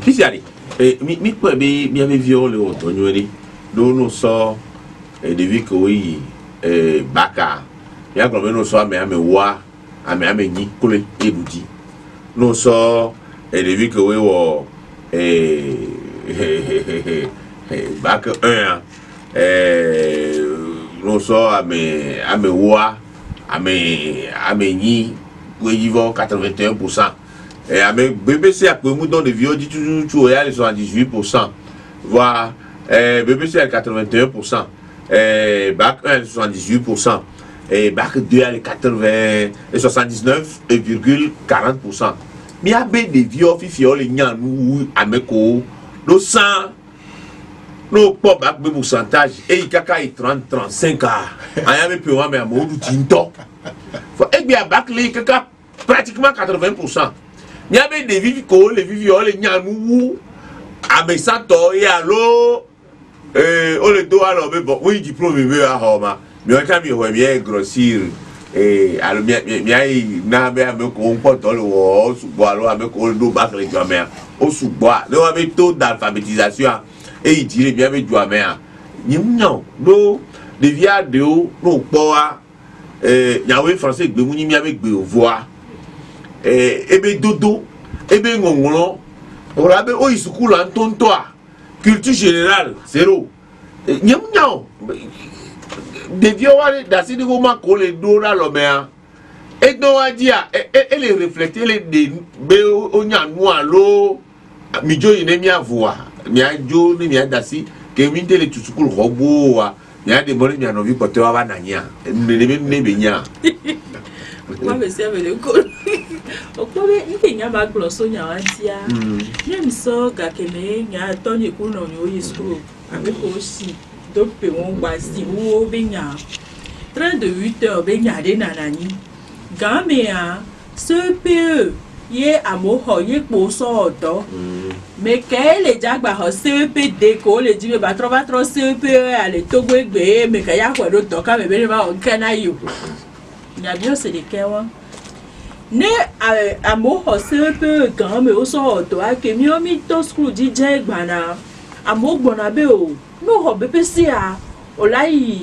Pisiari, mi peut bien vivre le otonori, nous nous sort de vie que oui, baka, il y a comme nous sort mais wa, ame ni kule edudi, nous sort de vie que oui baka 1, nous sort ame wa, ame ni, oui 81%. Et avec BBC à peu de vieux dit toujours ils sont à 18%, voire BBC à 81%, bac 1 78%, et bac 2 à 79,40%. Mais il y a des vieux officiels les nous ameko, nos 100, nos pas bac de pourcentage et il y a 30-35 ans. Il y a des peu mais à mon tinto. Et bien bac les pratiquement 80%. Il y a des vivicoles, les vivioles, les nyanou, à mes santos et à l'eau, on le doit alors, mais bon, oui, diplôme, mais à Roma. Mais on a mis bien grossir, et à l'eau, n'a pas me comporte le haut, sous bois, l'eau, avec le dos bac, les gamins, au sous bois, l'eau avec taux d'alphabétisation, et il tire bien avec gamins. Non, non, les vias de haut, non, pas, il y a un français, de mouni, avec de voix. Ebe dodo, ebe ngongolo, orabe o isukulu antontoa, culture générale, zéro. Nyam nyam, de vieware d'assis de goma kole dora l'omea. Et non à dire, elle est reflétée les be onya noa lo, mijo ine mia voix, mia jo ni mia d'assis, que minde le tusukulu robo, mia de moni mia novi kote wa nanya, ne benya. Moi, je suis avec le col. Au premier, il y a ma glosse, il y a un tia. J'aime ça, Gakeme, il y a un ton de coulon, il y a avec aussi d'autres péons, basi, ou baignard. Train de 8 heures, baignard de nanani. Gaméa, ce PE, il y a un mot, il y a pour son mais quel est Jagba, CEP déco, les dit, mais trop CEP, allez, Togo, mais qu'il y a quoi d'autre, quand même, il va en canaillou. Il y a bien c'est des cas. Ne à mon c'est un peu grand mais au sort toi que mieux mis ton screw DJ bana à mon bonabeo no BPC a olai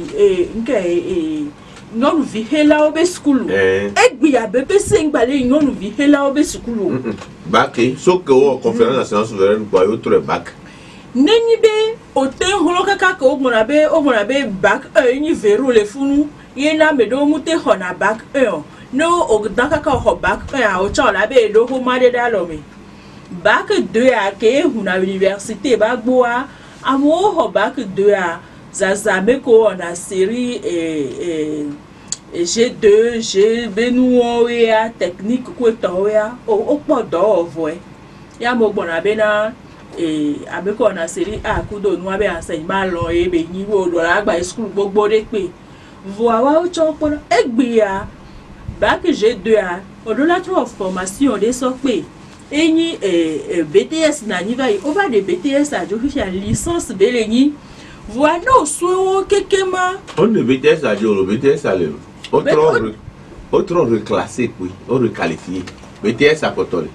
non vi hela obe school egbi a BPC ngbalé non vi hela obe school bac so que o conférence nationale souveraine quoi autre bac neni be o ten holoka ka ko monabe bac ni verrou le funu yena me do mute hona bac no ogdaka ka ho bac o chola be do ho made dalome bac 2 a ke huna université ba gboa amo ho bac 2 a zazame ko on a série G2 G benuo ya technique ko to ya o podo voe ya mo gbona be na abeko on a série A kudo nu abe enseignement lo e be yin wo do la gba school gbogbo de pe voilà où tu as égbia bac G2A au-delà de la formation des sorties et ni BTS na ni va y over de BTS à faire licence beleni voilà soit quelqu'un on de BTS à le BTS à le autre reclassé oui on requalifié BTS à Potol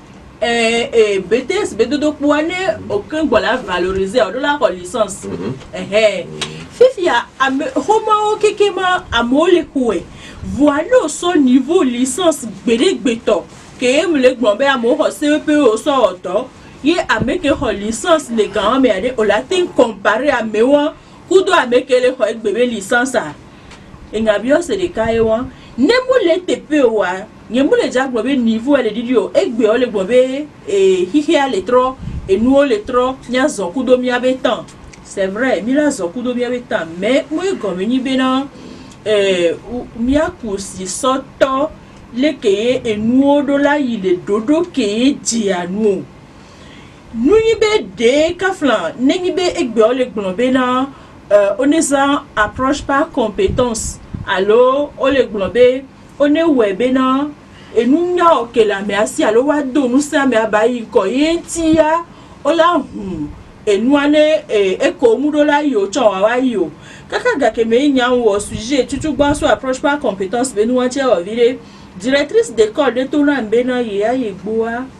BTS bedodo pour année aucun voilà valorisé au-delà de la licence Fifia Homo Kekema Amole Koué. Voilà son niveau licence Bédé-Béto. Que le Gbombe Amour CEP au sort. Yé avec une licence les grands mais au latin comparé à Mewa. Kudo avec les bébé licence. Et Nabio c'est des cas. Nemo le TP wa. Nemo le Jack Gbombe niveau à l'édidio. Et Gbeo le Gbombe et Hihia les trop. Et nous les trop. Nya Zonkudo miabetan. C'est vrai, Mila Zokudo miabetan, mais moi comme ni bena mia kusi soto le keye et nous do la il est dodo keye dia nous y be de kaflan nengi be egbe ole gbonbena on est en approche par compétence alors ole gbonbe on est webena et nous nya okela me asi alors wa do nous sa me abayi ko yentia ola et nous allons éco mudola yo chawa yo kaka gakeme nya wo sujet tutu gba so approche par compétence be nous entière vile directrice d'école de Tolan bena ya yegboa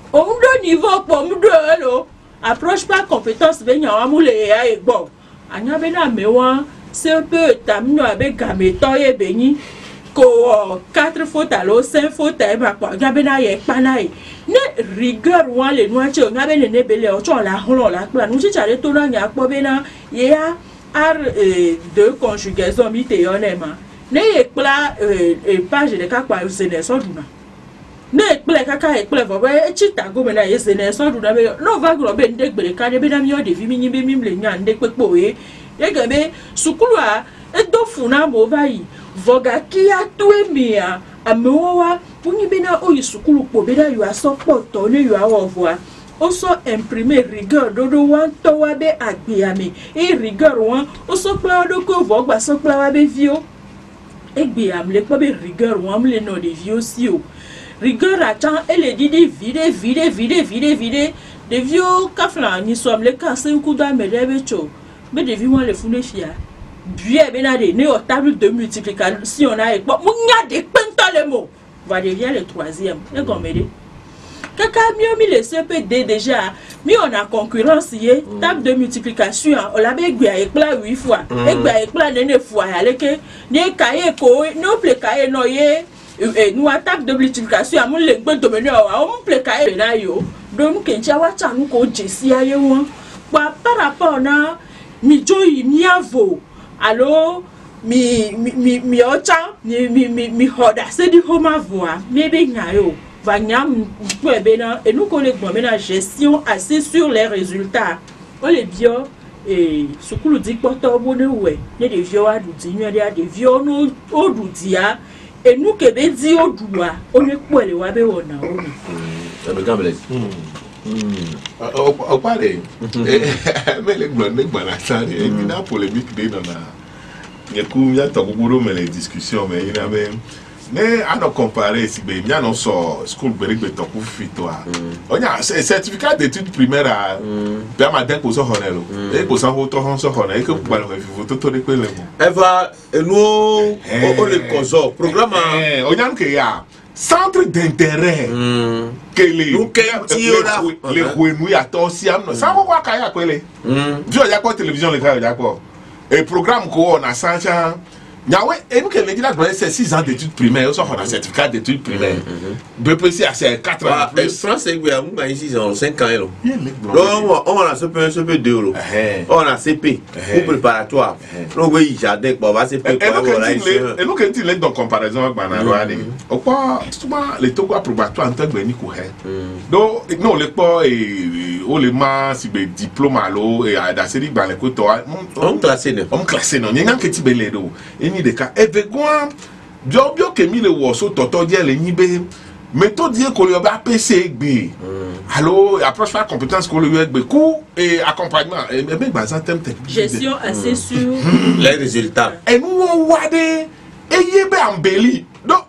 on do niveau pour me do approche pas compétence ben ya amule ya egbo anya be na mewa c'est peu tamno avec gameto ye beni ko 4 fautes alors 5 fautes e ba kwa ya be na ye panai ne rigueur wan le noa che nga be ne bele o cho la holo la plan nu chi chale to na nya po be na ye ya ar de conjugaison mi te yonema ne ye pla page de ka kwa usene so duna ne ekple kaka ekple vo be chita go me na yese ne so du na be no va gro be ndek bere ka de be na mi o de vi mi nyi be mi mle nya ndek pepo e ge be sukulu a edo funa mo va yi voga ki a to emi a amewa punyi be na o yi sukulu po be na yu aso poto ne yu awo vo o so imprimer rigueur dodo wan to wa be agbe ami e rigueur wan o so pla do ko vo gba so pla wa be vio egbe am le po be rigueur wan mle no de vio si o rigueur attend et les dit vide de vieux kafla ni sommes les cas c'est un coup d'âme mais de vieux les fouler fia bien benade né au table de multiplication on a et bon mounya de penta les mots va devenir le troisième et comme aider kaka mieux mi le CPD déjà mi on a concurrence yé table de multiplication on l'a bé gba ekpla 8 fois et gba ekpla 9 fois ale ke ni kaye ko no ple kaye no ye nous attaque de multiplication à mon legbe domaine on ple kaye na yo donc kencha wa chanu ko jesi aye won par rapport na mi joyi mi avo allo mi ocha mi hoda c'est du homa voix mi be nyayo va nyam po ebe na et nous collègues bon na gestion assez sur les résultats on les bio et sukulu di poto bone we ne de vio adu di nwa de vio no odu dia et nous que be di odua on e kwele wa be wona o le gamble o pare me le gbon na sare e na polémique de na ya ku ya to guguro me les discussions mais il avait mais à nous comparer si ben bien on sort school berigbe to ku fito a onya certificat d'études primaires a permettre ko so honelo e ko san ho to hon so honelo e ko ba lo fi to de pe le mo eva nous on le conso programme onya nke ya centre d'intérêt que les nous ya to si am no sa ko kwa kaya kwele jo ya ko télévision le kaya ya ko et programme ko on a sancha Nyawe, et nous que les gens c'est 6 ans d'études primaires, on a un certificat d'études primaires. BPC c'est 4 ans. Et France, c'est ici, on 5 ans. Donc, on a CP2, on a CP, pour préparatoire. Donc, oui, jardin, on va CP. Et nous, quand il est dans comparaison avec Banarwani, on voit souvent les taux approbatoires en tant que Nico. Donc, nous, les pas et les mains, si des diplômes à l'eau et à la série dans les côtes, on classe non. Il y a un petit belé d'eau. Ni de cas evegwa bio ke mi le woso toto die le nibe méthode die ko le ba PC gbe allo approche par compétence ko le gbe ku et accompagnement et ben bazan thème gestion assez sur les résultats et nous on wade et yebe ambeli donc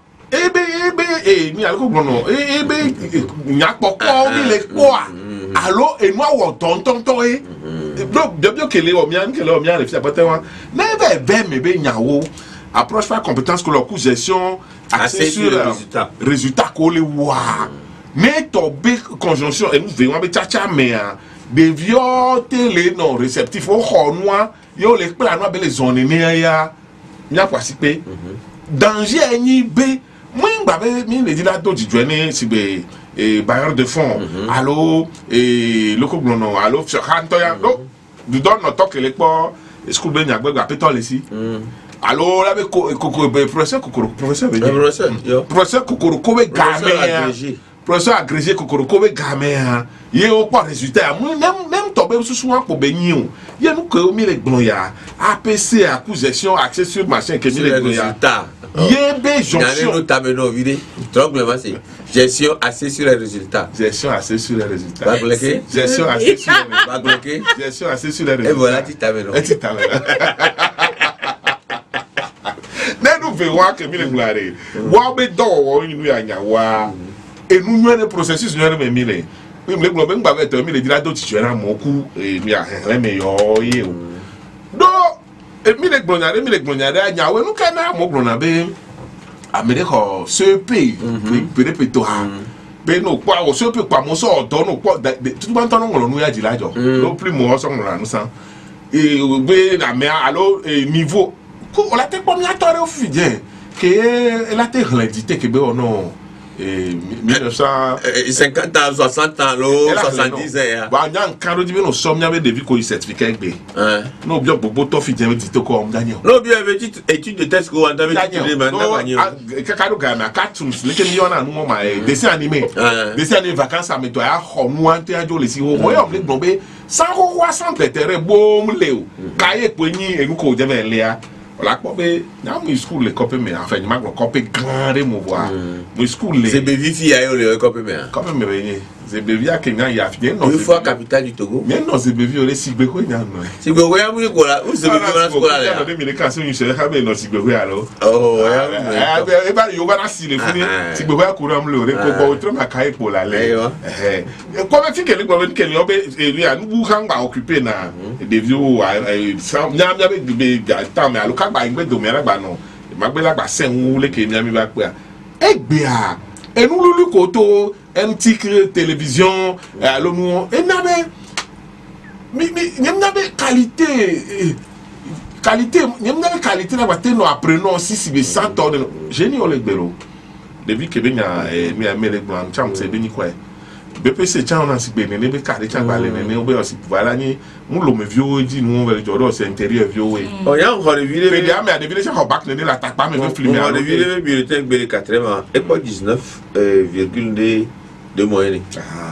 ebe ni alko bono ebe nya poko mi le kwa allo et nous on tonton et donc bio ke le o mian le fi apotewa na be be nyawo approche par compétence que le cours gestion axé sur résultat ko le wa mais tomber conjonction et nous veillons avec tcha mais de vioter les non réceptifs au noir yo les plan no be les zones ne ya nya participer danger ni be moi ngba mi le dit là do djouene si be et bailleur de fonds allo et le ko non allo sur hantoya do du donne notre que les pas est-ce que ben yagbe ga pétole ici allo là be professeur kokoro kobe game professeur agrégé kokoro kobe game ye o pas résultat même tomber sous souvent pour benyo ye nous que o mi le gbon ya APC acquisition accès sur machin que mi le gbon ya ye be jonction nous t'amène vidé donc le c'est gestion assez sur les résultats gestion assez sur les résultats pas bloqué gestion assez sur les pas bloqué gestion assez sur les résultats et voilà tu t'amènes nous verrons que mi le glare wa be do wo inu ya nya wa enu nwe le processus nwe me mi le mi le gbo be ngba be to mi le dira do ti jera mo ku mi a hele me yo ye o do mi le gbo nya nya we nu kana mo gbo na be Amérique ce pays peut to ha be no kwa o so pe kwa mo so odo no kwa tu ban ton ngolo nu ya ji lajo no plus mo so ngolo nu san be na me alo niveau ko o la te kwa mi atore o fije que la te réalité que be o no 1950 ans 60 ans 70 ans ba nyan karo di be no som nya be devi ko certificat gbe no bio bobo to fi je ti to ko Daniel no bio étude de test ko anda be étude karo ga na cartoons le ke mi ona nu mo ma dessin animé vacances à meto ya ho nu ante ajo le si ho yo le gbon sans roi sans terre bom leo kaye po yin enu ko je be le a la copie, now my school les copies mais enfin, je m'en copie grande mon voir. My school les. C'est bévi a eu les copies mais. Copie mais c'est bévi à Kenya il y a bien non. Une fois capitale du Togo. Mais non c'est bévi les Sigbeko il y a non. Sigbeko ya mou ko la, ou c'est bévi na ko la. On me quand c'est une chérie mais non Sigbeko alors. Oh ouais. Et bah yo va na si les fini. Sigbeko ya courir me le ko ko trop ma kai pour la lait. Comme si que le gouvernement que yo be lui a nous kan ba occuper na des vieux nyam ya be temps mais alors ba ngbe do mera gba no magbela gba sen le ke mi ami ba pe egbe a enu lulu ko to MTK télévision alo nu e na be mi nyam na be qualité nyam na be qualité na ba te no apprenons si be 100 tonnes génie o le gbero depuis que benya mi amele gba cham se beni kwa BPC tcha on a si bene ne be kare tcha ba le ne o be o si voilà ni mu lo me vieux di nu on va le joro c'est intérieur vieux we o ya on va vivre mais dia me a deviner ça back ne la tape pas me filmer on va vivre bulletin be 80 et pas 19,2 de moyenne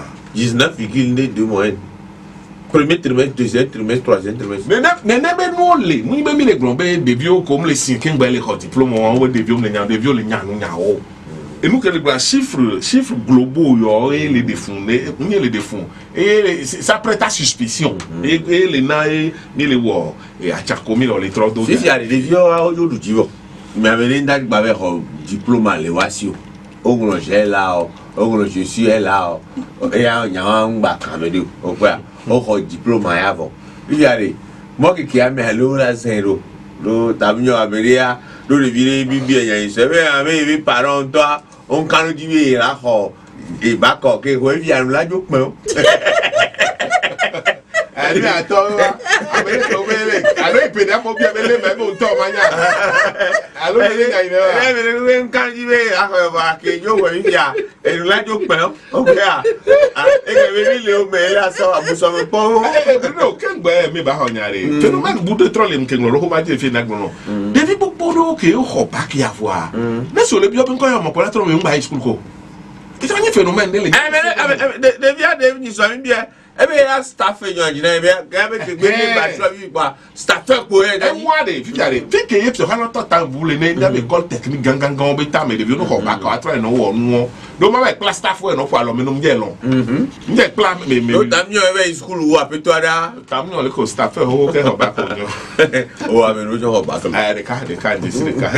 19,2 moyenne premier trimestre deuxième trimestre troisième trimestre ne be no le mu be mi le glombe de vieux comme les 5 ngba le diplôme on de vieux le nya o. Et nous, que les chiffres globaux, les défauts, les défauts, et ça prête à suspicion. Et les naïs, les war, et à Tchakomi, les trois d'autres. Si il y a des vieux, aujourd'hui, mais avec un diplôme, les voici. On est là, je suis là, et il y a un bac à me dire, on a diplôme avant. Il y a des moi qui a mis à l'eau à zéro, le tableau à Beria, le viré, bibi, il y a une semaine, mes parents, toi. On can dit là et bah quoi que ouais vient là du coup allez attends avec alors il peut d'abord bien même au temps mania alors il can dit là bah que yo ouais vient et là du coup ok et que le mais là ça vous savez pas non quand mais bah on y arrive tu nous mets bout de troll que nous le comment dire fait non depuis beaucoup que au pas qu'il y avoir mais sur le bio quand on m'a pas trop mais on va high school ko c'est un phénomène de devient devenu ça bien et bien staff yon jina bien gabe que gbe ba so bi pa staff ko e dani moi de fitare fi ke yep so hana to tan vous le na école technique gangan be ta me de no ko ba ka atra no wo no do ma be class staff we no fo alo me no mje lon mje plan me do tam yo e school wo apeto da tam yo le ko staff ho ke ho ba ko nyo o ame no jo ho ba ko de ka de ka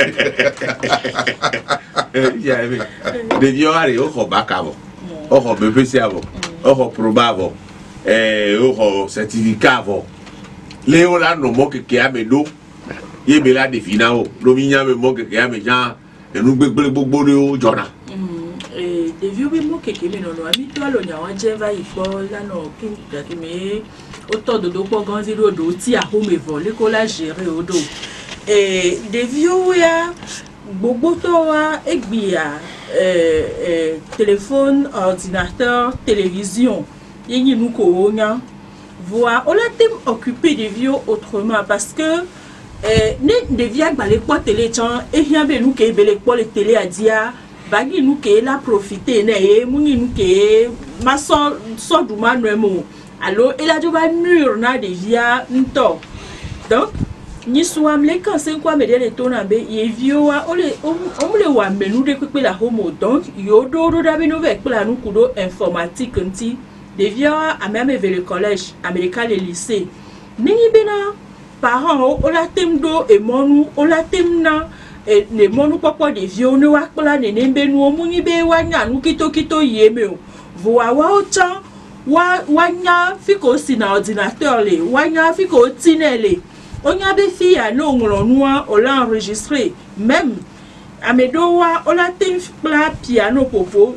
ya be de yo ari o ho ba ka bo o ho BPC abo o probable o certificat avo léo là no mo que a me do ye be la defina o lo mi nya me mo que a me jan e nu gbegbe gbogbo de o jona de vieux be mo que me no no ami to lo nya wa je va ifo la no kin da ki me o to do po gan zero do ti a home evo le ko la gérer o do de vieux ya gbogbo to wa egbia téléphone, ordinateur, télévision, y nous courons. Voilà, on a été occupé des vieux autrement parce que ne devient pas les poids télé et y a nous qui les poids les télé à dire bagui nous qui la profiter ne mouni nous qui ma so du manuemo alors il a du mur na devient nto donc ni swam le kan se kwa me de to na be ye vieux wa o le wa menu de pe la homo donc yo do da be no ve pe la nu kudo informatique nti de vieux a même ve le collège américain le lycée ningi bena parents o la tem do e monu o la tem na e le monu papa de vieux no wa pe la ne nembe nu o mungi be wa nya nu kito yeme o voa wa o chan wa nya fiko si na ordinateur le wa nya fiko tinele on y a des filles à l'eau, on l'a enregistré. Même à Medowa, on a un piano popo.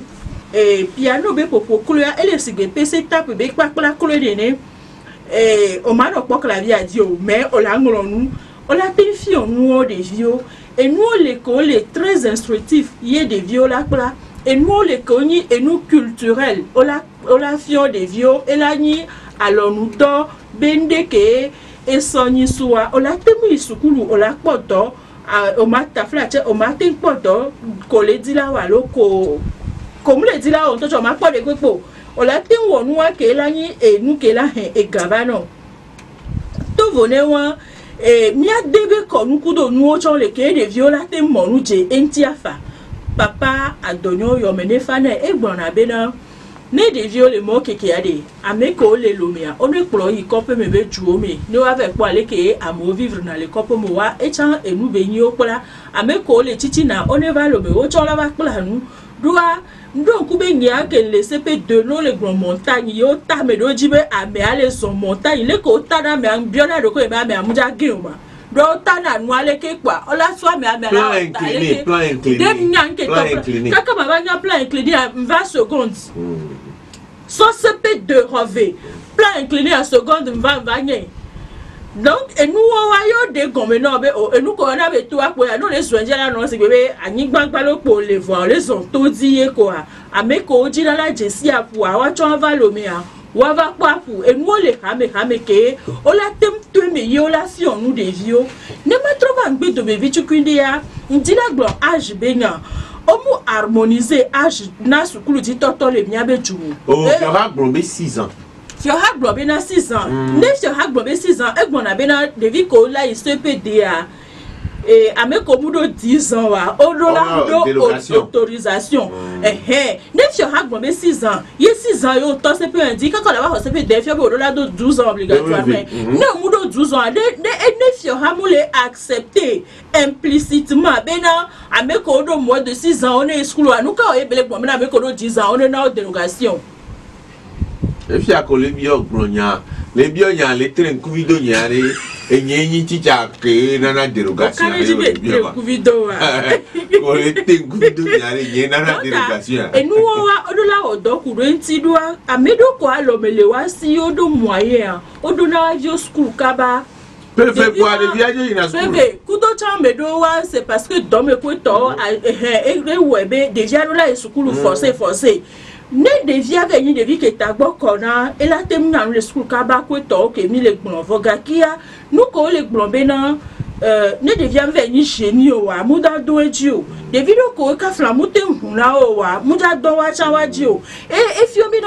piano be popo couleur et le sigé PC tape be pas la couleur de on m'a pas clavier à dire mais on l'a nous on l'a pénifié nous des vieux et nous l'école est très instructif il y a des vieux là et nous l'école et nous culturel on la fion des vieux et la ni alors nous do bendeke et soni soa on la temu isukulu on la poto o mata flache o mata poto ko le di la wa loko comme le di la on to ma po de gbo o la tin wo nu wa ke la ni e nu ke la hen e gavano to vone wa mi a debe ko nu kudo nu o cho le ke de viola te mo nu je entiafa papa adonyo yo mene fana e gbona be na ne de viole mo keke ade ameko le lomia on ne klo yi kope me be juo me ne wa ve po ale ke amo vivre na le kope mo wa e chan enu be yin opla ameko le titi na on ne va lo me o cho la va pla nu doa ndo ku be nya ke le CP2 no le grand montagne yo ta me do jibe ame ale son montagne le ko ta na me an biona do ko me ame amuja geuma do ta na nu ale ke kwa ola so ame ame la plan incliné dem nyan ke to kaka baba nya plan incliné à 20 secondes so CP2 rové plan incliné à seconde 20 donc et nous on de gomme no be et nous ko na be to apo ya no le soanje la no se bebe anyigbagba lo po le voir les on to di e ko ameko ji la jesi apo wa cho va lo mi a wa va papu et nous le hame ke o la tem to me yo la si on nous des vieux ne ma trova ngbe to be vitu kundia ndila glo age benya omu harmoniser age na sukulu ti toto le mia be jumu oh Fiora Globé 6 ans Fiora Globé na 6 ans ne Fiora Globé 6 ans e gbona be na devi ko la CPDA et ameko mudo 10 ans wa odola do autorisation ne Fiora Globé 6 ans ye 6 ans yo to CP indique quand la va CPDA Fiora odola do 12 ans obligatoirement ne mudo 12 ans ne Fiora mo le accepter implicitement bena ameko do moins de 6 ans on est school anuka o ebele gbo na ameko do 10 ans on est na dérogation et puis à coller bio gronya les bio nya les train kuvido nya re enyenyi chicha ke na dérogation le kuvido wa ko le train kuvido nya re nya na dérogation et nous wa odola odokuru ntidua amedo ko alomele wa si odo moyen odo na jo school kaba Pepe pour aller viager in school. Pepe, kudo chambedo wa c'est parce que dans me kweto e webe déjà là school forcé ne devia venir de vie que tagbo kona et la tem na le school kaba kweto ke mi le gbon vogakia nous ko le gbon bena ne devia venir chez nous wa muda do ejo de video ko ka flamute huna o wa muda do wa chawaji e fiomi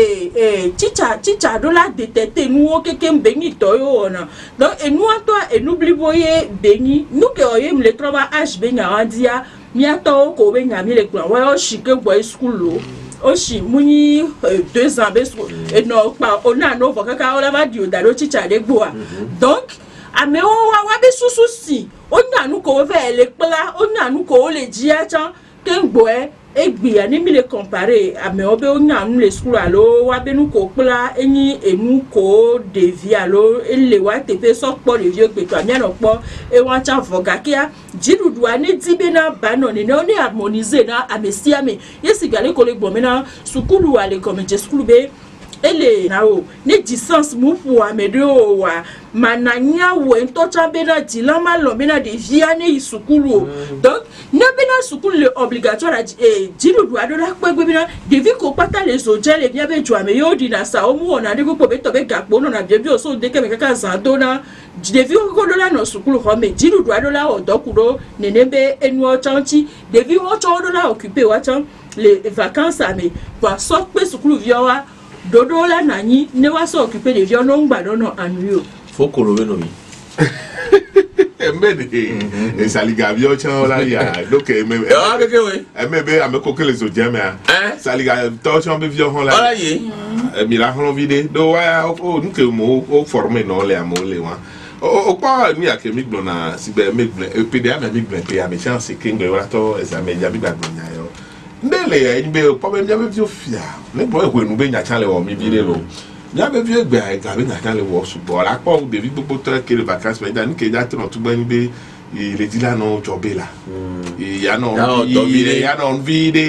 no chicha do la détecter nous o keke mbeni to yo na donc et nous toi et n'oublie boye beni nous que oyem le trova h benya andia miato ko benya mi le gbon wa o shike boy school lo oshi muni 2 ans beso et non pas on a no kaka o la va di o da do chicha de gboa donc ame o wa be susu si o nya nu ko ve le pla o nya nu ko le ji acha ken gbo e gbi ani mi le comparer ame o be o nya nu le school alo wa be nu ko pla eni enu ko devia alo ele wa tepe so po le vieux pe to ami no po e wa cha voga kia jirudu ani dibe na bano ni no ni harmoniser na amesia me yesi gale ko le gbo me na sukulu ale comme je school be ele nao ne distance mu pu amedo wa mananya wo ntocha bena dilama lo bena de via ne isukulu donc ne bena sukulu le obligatoire dilu do adola pegbe bena de vi ko pata les ojel e bia be jo ame yo di na sa o mu ona de ko be to be gakpo no na bia bi o so de ke me kaka zando na de vi ko dola no sukulu ho me dilu do adola odokuro nenebe enu ochanchi de vi o cho dola occuper wa chan les vacances ame pour so pe sukulu viowa dodo la nani ne wa so occuper de vieux non gba no annuyo faut qu'on le nomme et ça liga bio chan la ya donc ah keke we be ame ko kele so jeme ça liga to chan be vieux hon la ala ye mi la hon vide do wa o nke mo o former no le amo le wa o pa ni akemi gbona si be me PDA me gbon pe ya me chance kingo wa to examen ja bi gbagbo nya yo ndele ya nbe po be nya be vieux fia ne bo e nu be nya chan le wo mi vide lo nya be vieux gba e ga be nya chan le wo subo la po be vi gbogbo to ke le vacances me dan ke ja to tu gba ni be le di la no jobe la ya no vide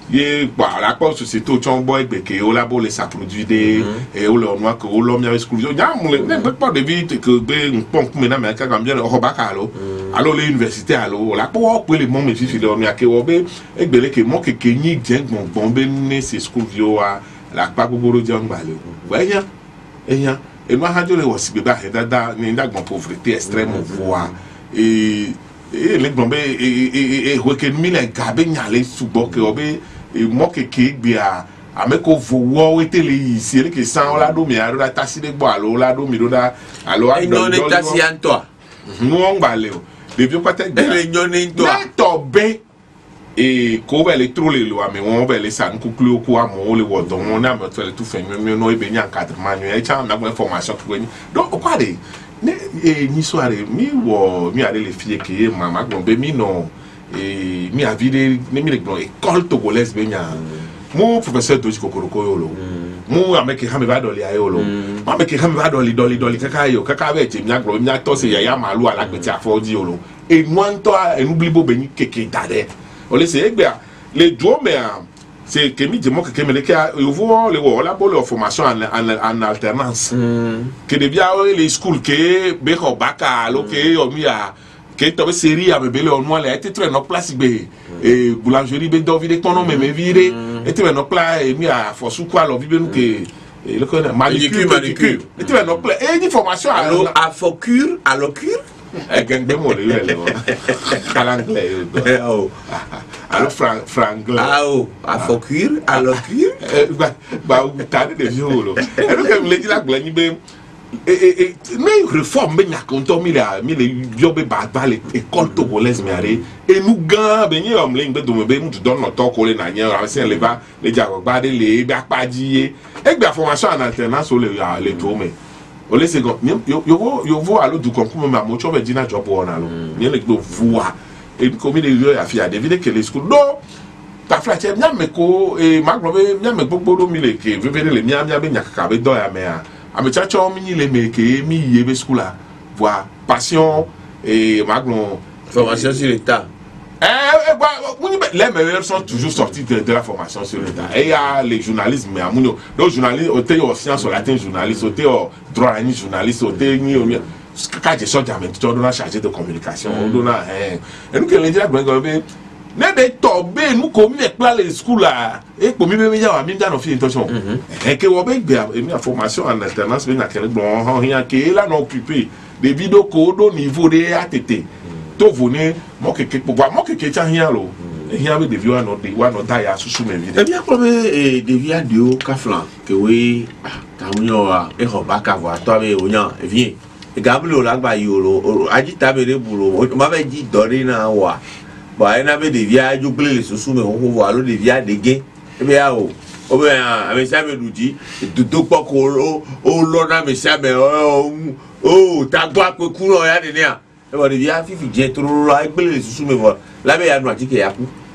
ye bah la quoi société au chombo et que au labo les ça produit des et au le noir que au l'homme avec school ya mon pas de vite que ben pon maintenant mais quand bien robaka allo l'université allo la pour les mon mes filles dormir que obe et belé que mon que ni dien bon ben né c'est school vio a la pas pour le dire ngbalé voyez et moi radio les aussi beba dada ni ndak bon pauvreté extrême voix et les bombes et que mille gabe nyale subo que obe et moi que bia avec au voix était les ici que sans la do mi aro la tasi de bois la do mi do da allo a non est tasi en toi non balé les vieux patek les non en toi tobe et ko va les trop les lois mais on va les ça nous clou ko amo le wodon on a me faire tout fait mieux no e be encadrement et ça na information que donc quoi de ni soirée mi wo mi aller les filles que maman gombe mi non et mi avide mi le école togolaise be nya mon professeur doji kokoroko yolo mon ameke hame ba doli ayolo ameke hame ba doli kaka yo kaka be ti mi agro mi ato se yaya malu ala gbeti afodi yolo e nwanto e nubli bo beni keke dade o le se egbe le duo c'est que mi dimo que me le ka yo vo le wo la bo le formation en alternance que devia les school que be ko baka lo que o mi a que tobe série a bebele on moi la été très no place be et boulangerie be do vide tono me vire et tu no pla et mi a fosu quoi lo vibe nous que le connaît manicure et tu no pla et ni formation alors à focure à locure e gang de mo le calanglais alors franglais à focure à locure ba tade de violo et donc me le dit la glani be mais réforme ben yakonto mi yobe ba le école togolaise mais aré et nous gan ben yom le ngbe do me be mu don no to ko le na nya ra se le ba le jago ba de le ba paji e gba formation en alternance o le to me o le se go yo vo alo du concours me mo cho be dina job wona lo ni le go voa et comme il yo afia David que les school do ta flache nya me ko e maglobe nya me gbogbo mi le ke vevere le nya be nya kaka be do ya me a ame chacho mi le me ke mi yebe school là voir passion et maglon formation sur l'état les meilleurs sont toujours sortis de la formation sur l'état et il y a les journalistes mais amunyo donc journalistes au théo science au latin journaliste au théo droit ni journaliste au théo ni quand je sors jamais tu dois chargé de communication on donne et nous que les gens ne be tobe nous comme les plans les schools là et comme mi be ya mi no fi intention et que obe gbe mi formation en alternance ben akere bon rien que là non occupé des vidéos code niveau de ATT to vone mo keke pouvoir mo keke cha rien lo rien be de vieux no da ya susu me vidéo et bien comme de via dio kaflan que oui tamunyo e roba ka voir toi be onya viens e gablo la gba yoro ajita be de bulo ma be di dori na wa bon elle avait des vieilles jouer les sous mais on voit alors des vieilles des gains et bien oh ben avec ça me nous dit tout pas qu'on l'on mais ça mais oh t'as quoi que couleur y a des nerfs et bon des vieilles filles j'ai trop là avec les sous mais voilà là ben y a nous dit qu'il y a